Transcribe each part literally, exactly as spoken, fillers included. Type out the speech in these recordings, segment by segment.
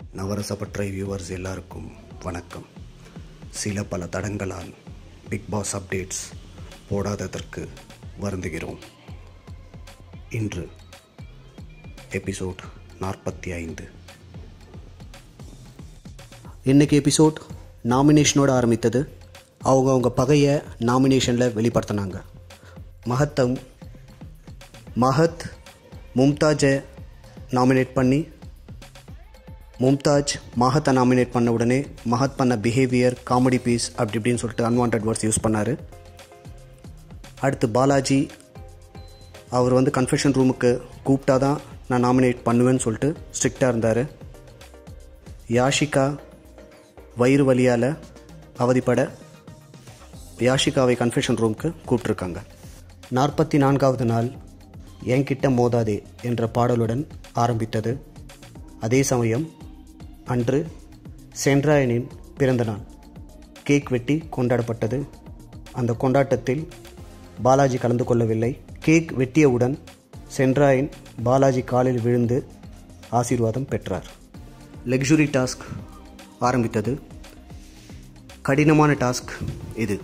நவரசப்பற்றை viewers எல்லாருக்கும் வணக்கம். சில பல தடங்களால் பிக் பாஸ் அப்டேட்ஸ் போடாததற்கு வருந்துகிறோம். இன்று எபிசோட் நாற்பத்தி ஐந்து. இன்றைக்கி எபிசோட் நாமினேஷனோடு ஆரம்பித்தது. அவங்க அவங்க பகையை நாமினேஷனில் வெளிப்படுத்தினாங்க. மஹத்தம் மஹத் மும்தாஜை நாமினேட் பண்ணி மும்தாஜ் மஹத்தை நாமினேட் பண்ண உடனே மஹத் பண்ண பிஹேவியர், காமெடி பீஸ் அப்படி இப்படின்னு சொல்லிட்டு அன்வான்ட் வேர்ட்ஸ் யூஸ் பண்ணார். அடுத்து பாலாஜி அவர் வந்து கன்ஃபெஷன் ரூமுக்கு கூப்பிட்டா தான் நான் நாமினேட் பண்ணுவேன்னு சொல்லிட்டு ஸ்ட்ரிக்டாக இருந்தார். யாஷிகா வயிறு வலியால் அவதிப்பட யாஷிகாவை கன்ஃபெஷன் ரூமுக்கு கூப்பிட்ருக்காங்க. நாற்பத்தி நான்காவது நாள் என்கிட்ட மோதாதே என்ற பாடலுடன் ஆரம்பித்தது. அதே சமயம் அன்று சென்ட்ராயனின் பிறந்த நாள் கேக் வெட்டி கொண்டாடப்பட்டது. அந்த கொண்டாட்டத்தில் பாலாஜி கலந்து கொள்ளவில்லை. கேக் வெட்டியவுடன் சென்ட்ராயன் பாலாஜி காலில் விழுந்து ஆசீர்வாதம் பெற்றார். லக்ஸுரி டாஸ்க் ஆரம்பித்தது. கடினமான டாஸ்க் இது.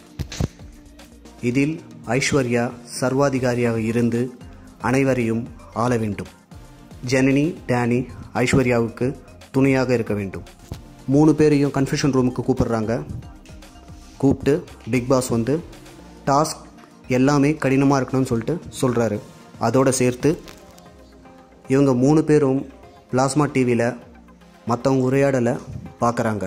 இதில் ஐஸ்வர்யா சர்வாதிகாரியாக இருந்து அனைவரையும் ஆள வேண்டும். ஜனனி, டேனி ஐஸ்வர்யாவுக்கு துணையாக இருக்க வேண்டும். மூணு பேரையும் கன்ஃபெஷன் ரூமுக்கு கூப்பிடுறாங்க. கூப்பிட்டு பிக் பாஸ் வந்து டாஸ்க் எல்லாமே கடினமாக இருக்கணும்னு சொல்லிட்டு சொல்கிறாரு. அதோடு சேர்த்து இவங்க மூணு பேரும் பிளாஸ்மா டிவியில் மற்றவங்க உரையாடலை பார்க்குறாங்க.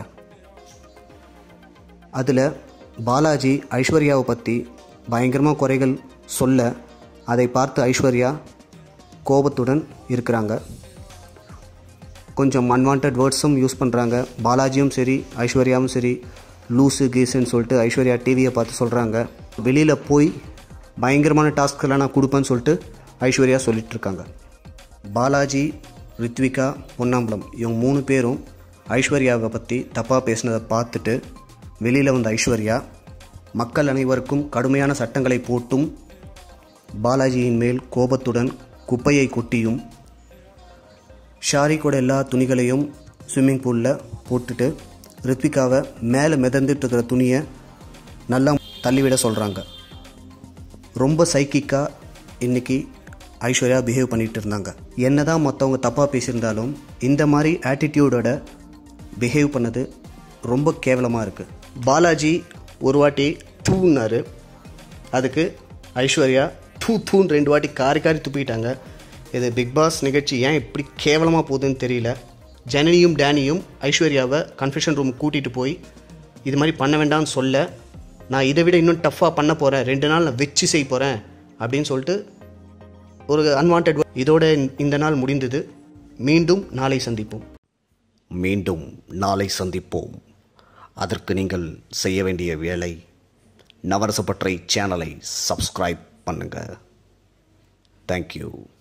அதில் பாலாஜி ஐஸ்வர்யாவை பற்றி பயங்கரமாக குறைகள் சொல்ல அதை பார்த்து ஐஸ்வர்யா கோபத்துடன் இருக்கிறாங்க. கொஞ்சம் அன்வான்ட் வேர்ட்ஸும் யூஸ் பண்ணுறாங்க. பாலாஜியும் சரி ஐஸ்வர்யாவும் சரி லூஸு கீஸுன்னு சொல்லிட்டு ஐஸ்வர்யா டிவியை பார்த்து சொல்கிறாங்க. வெளியில் போய் பயங்கரமான டாஸ்க்கெல்லாம் நான் கொடுப்பேன்னு சொல்லிட்டு ஐஸ்வர்யா சொல்லிகிட்ருக்காங்க. பாலாஜி, ரித்விகா, பொன்னாம்பலம் இவங்க மூணு பேரும் ஐஸ்வர்யாவை பற்றி தப்பாக பேசினதை பார்த்துட்டு வெளியில் வந்த ஐஸ்வர்யா மக்கள் அனைவருக்கும் கடுமையான சட்டங்களை போட்டும் பாலாஜியின் மேல் கோபத்துடன் குப்பையை கொட்டியும் ஷாரிக்கோட எல்லா துணிகளையும் ஸ்விம்மிங் பூலில் போட்டுட்டு ரித்விகாவை மேலே மிதந்துட்டு இருக்கிற துணியை நல்லா தள்ளிவிட சொல்கிறாங்க. ரொம்ப சைக்கிக்காக இன்றைக்கி ஐஸ்வர்யா பிஹேவ் பண்ணிகிட்டு இருந்தாங்க. என்ன தான் மற்றவங்க தப்பாக பேசியிருந்தாலும் இந்த மாதிரி ஆட்டிடியூடோட பிஹேவ் பண்ணது ரொம்ப கேவலமாக இருக்குது. பாலாஜி ஒரு வாட்டி தூன்னாரு. அதுக்கு ஐஸ்வர்யா தூ தூன்னு ரெண்டு வாட்டி காரி காரி துப்பிக்கிட்டாங்க. இது பிக் பாஸ் நிகழ்ச்சி ஏன் இப்படி கேவலமாக போகுதுன்னு தெரியல. ஜனனியும் டேனியும் ஐஸ்வர்யாவை கன்ஃபெஷன் ரூமுக்கு கூட்டிகிட்டு போய் இது மாதிரி பண்ண வேண்டாம்னு சொல்ல, நான் இதை விட இன்னும் டஃப்பாக பண்ண போகிறேன், ரெண்டு நாள் நான் வச்சு செய்ய போகிறேன் அப்படின்னு சொல்லிட்டு ஒரு அன்வான்ட். இதோட இந்த நாள் முடிந்தது. மீண்டும் நாளை சந்திப்போம். மீண்டும் நாளை சந்திப்போம். அதற்கு நீங்கள் செய்ய வேண்டிய வேலை, நவரசப்பற்றை சேனலை சப்ஸ்கிரைப் பண்ணுங்கள். தேங்க்யூ.